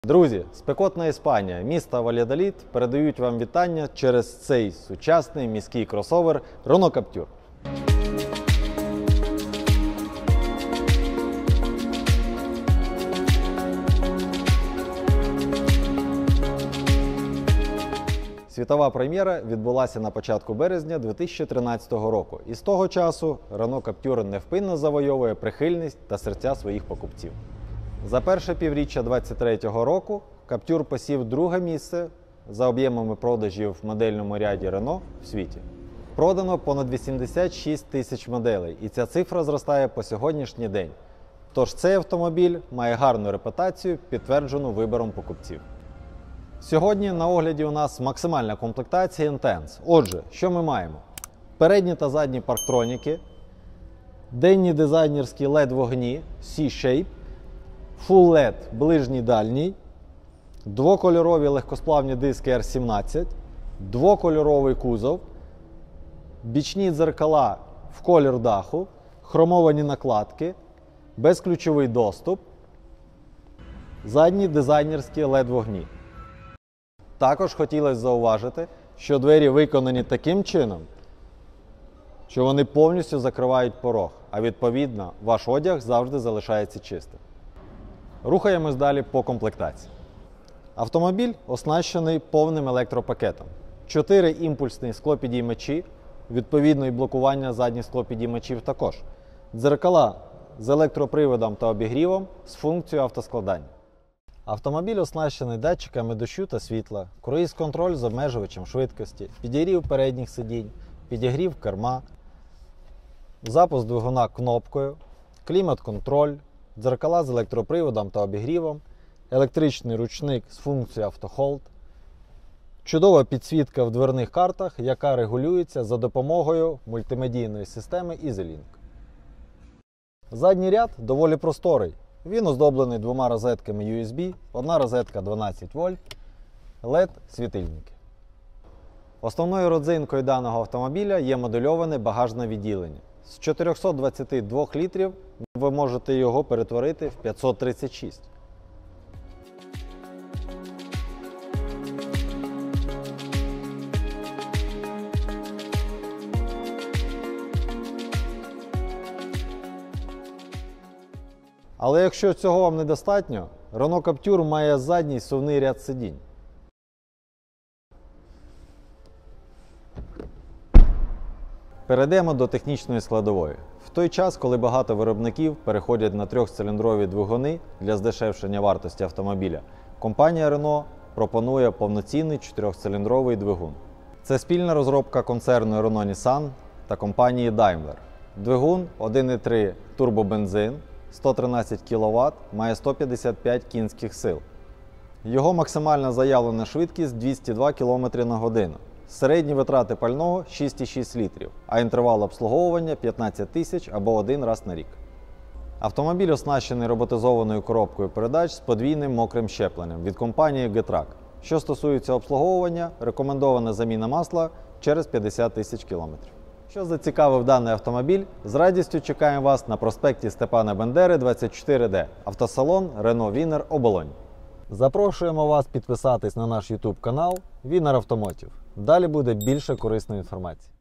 Друзі, спекотна Іспанія, місто Вальядолід передають вам вітання через цей сучасний міський кросовер Renault Captur. Світова прем'єра відбулася на початку березня 2013 року, і з того часу Renault Captur невпинно завойовує прихильність та серця своїх покупців. За перше півріччя 2023 року Captur посів друге місце за об'ємами продажів в модельному ряді Renault в світі. Продано понад 86 тисяч моделей, і ця цифра зростає по сьогоднішній день. Тож цей автомобіль має гарну репутацію, підтверджену вибором покупців. Сьогодні на огляді у нас максимальна комплектація Intense. Отже, що ми маємо? Передні та задні парктроніки, денні дизайнерські LED-вогні C-Shape, Full LED ближній дальній, двокольорові легкосплавні диски R17, двокольоровий кузов, бічні дзеркала в колір даху, хромовані накладки, безключовий доступ, задні дизайнерські LED-вогні. Також хотілося зауважити, що двері виконані таким чином, що вони повністю закривають порог, а відповідно ваш одяг завжди залишається чистим. Рухаємось далі по комплектації. Автомобіль оснащений повним електропакетом. 4 імпульсні склопідіймачі, відповідно і блокування задніх склопідіймачів також. Дзеркала з електроприводом та обігрівом з функцією автоскладання. Автомобіль оснащений датчиками дощу та світла, круїз-контроль з обмежувачем швидкості, підігрів передніх сидінь, підігрів керма, запуск двигуна кнопкою, клімат-контроль, дзеркала з електроприводом та обігрівом, електричний ручник з функцією автохолд, чудова підсвітка в дверних картах, яка регулюється за допомогою мультимедійної системи EasyLink. Задній ряд доволі просторий. Він оздоблений 2 розетками USB, одна розетка 12 вольт, LED-світильники. Основною родзинкою даного автомобіля є модульоване багажне відділення. З 422 літрів ви можете його перетворити в 536. Але якщо цього вам недостатньо, Renault Captur має задній сувний ряд сидінь. Перейдемо до технічної складової. В той час, коли багато виробників переходять на 3-циліндрові двигуни для здешевшення вартості автомобіля, компанія Renault пропонує повноцінний 4-циліндровий двигун. Це спільна розробка концерну Renault-Nissan та компанії Daimler. Двигун 1,3 турбобензин, 113 кВт, має 155 кінських сил. Його максимальна заявлена швидкість 202 км на годину. Середні витрати пального 6,6 літрів, а інтервал обслуговування 15 тисяч або 1 раз на рік. Автомобіль оснащений роботизованою коробкою передач з подвійним мокрим щепленням від компанії Getrack. Що стосується обслуговування, рекомендована заміна масла через 50 тисяч кілометрів. Що зацікавив даний автомобіль, з радістю чекаємо вас на проспекті Степана Бендери, 24D, автосалон Renault Wiener Оболонь. Запрошуємо вас підписатись на наш YouTube канал Wiener Automotive. Далі буде більше корисної інформації.